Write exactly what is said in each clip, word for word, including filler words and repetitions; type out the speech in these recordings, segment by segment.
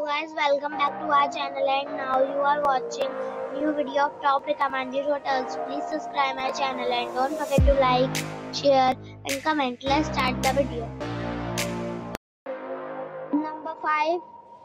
guys, welcome back to our channel, and now you are watching new video of top recommended hotels. Please subscribe my channel and don't forget to like, share and comment. Let's start the video. Number five.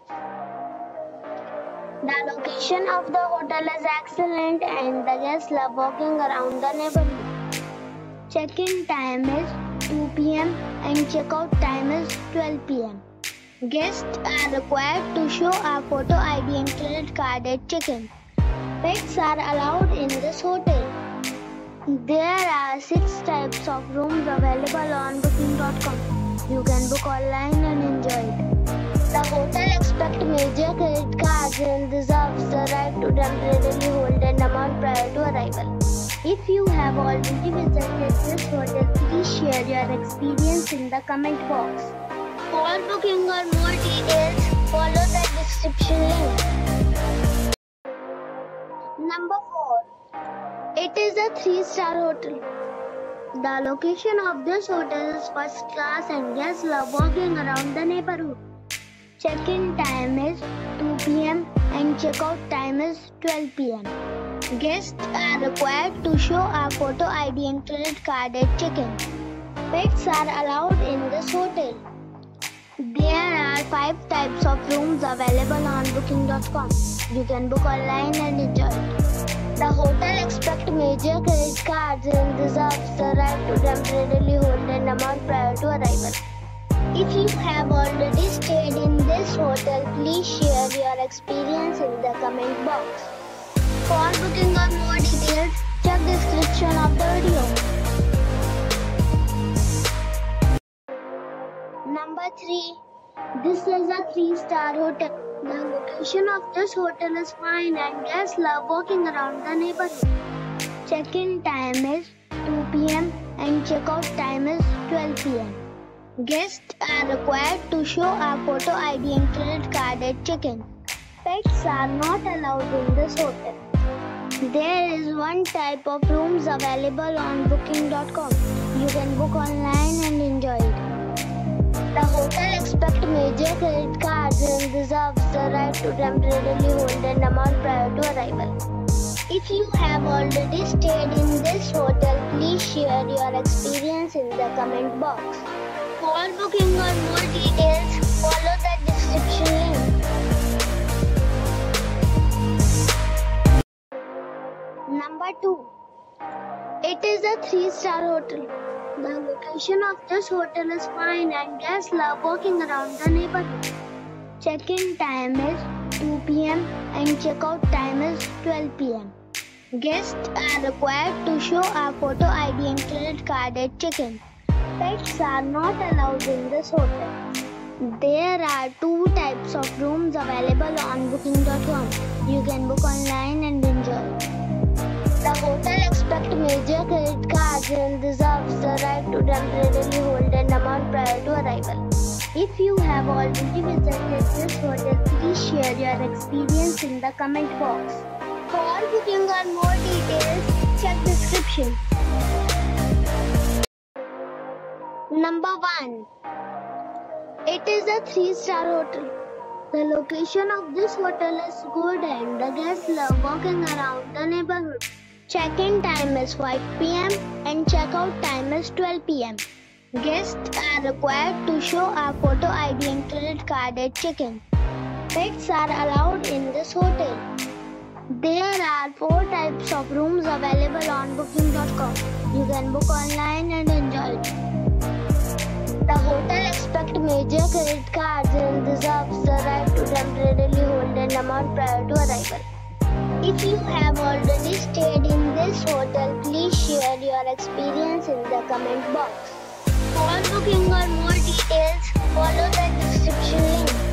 The location of the hotel is excellent and the guests love walking around the neighborhood. Check-in time is two p m and check-out time is twelve p m Guests are required to show a photo I D and credit card at check-in. Pets are allowed in this hotel. There are six types of rooms available on booking dot com. You can book online and enjoy it. The hotel expects major credit cards and reserves the right to temporarily hold an amount prior to arrival. If you have already visited this hotel, please share your experience in the comment box. For booking or more details, follow the description link. Number four. It is a three-star hotel. The location of this hotel is first class and guests love walking around the neighborhood. Check-in time is two p m and check-out time is twelve p m Guests are required to show a photo I D and credit card at check-in. Pets are allowed in this hotel. There are five types of rooms available on booking dot com. You can book online and enjoy it. The hotel expects major credit cards and reserves the right to temporarily hold an amount prior to arrival. If you have already stayed in this hotel, please share your experience in the comment box. For booking or more details, check the description of the video. Number three. This is a three-star hotel. The location of this hotel is fine and guests love walking around the neighborhood. Check-in time is two p m and check-out time is twelve p m Guests are required to show a photo I D and credit card at check-in. Pets are not allowed in this hotel. There is one type of rooms available on booking dot com. You can book online and enjoy it. The hotel expects major credit cards and reserves the right to temporarily hold an amount prior to arrival. If you have already stayed in this hotel, please share your experience in the comment box. For booking or more details, follow the description link. Number two. It is a three-star hotel. The location of this hotel is fine and guests love walking around the neighborhood. Check-in time is two p m and check-out time is twelve p m Guests are required to show a photo I D and credit card at check-in. Pets are not allowed in this hotel. There are two types of rooms available on booking dot com. You can book online and enjoy it. The hotel expects major credit cards and reserves the right to temporarily hold an amount prior to arrival. If you have already visited this hotel, please share your experience in the comment box. For booking or more details, check description. Number one. It is a three-star hotel. The location of this hotel is good and the guests love walking around the neighborhood. Check-in time is five p m and check-out time is twelve p m Guests are required to show a photo I D and credit card at check-in. Pets are allowed in this hotel. There are four types of rooms available on booking dot com. You can book online and enjoy it. The hotel expects major credit cards and reserves the right to temporarily hold an amount prior to arrival. If you have already stayed in this hotel, please share your experience in the comment box. For booking or more details, follow the description link.